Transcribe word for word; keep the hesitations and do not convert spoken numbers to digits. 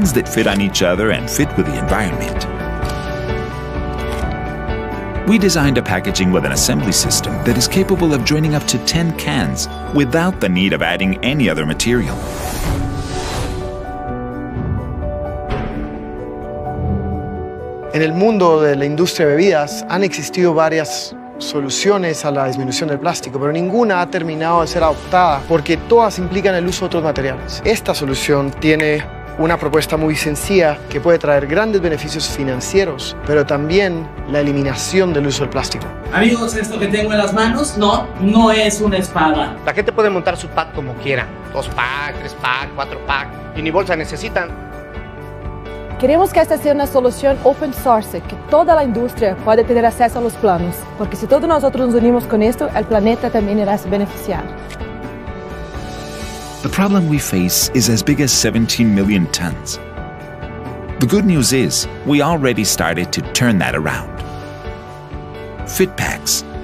cans that fit on each other and fit with the environment. We designed a packaging with an assembly system that is capable of joining up to ten cans without the need of adding any other material. En el mundo de la industria de bebidas han existido varias soluciones a la disminución del plástico, pero ninguna ha terminado de ser adoptada porque todas implican el uso de otros materiales. Esta solución tiene una propuesta muy sencilla que puede traer grandes beneficios financieros, pero también la eliminación del uso del plástico. Amigos, esto que tengo en las manos, no, no es una espada. La gente puede montar su pack como quiera. Dos pack, tres pack, cuatro pack, y ni bolsa necesitan. Queremos que esta sea una solución open source, que toda la industria pueda tener acceso a los planos, porque si todos nosotros nos unimos con esto, el planeta también irá a se beneficiar. The problem we face is as big as seventeen million tons. The good news is, we already started to turn that around. FitPaks,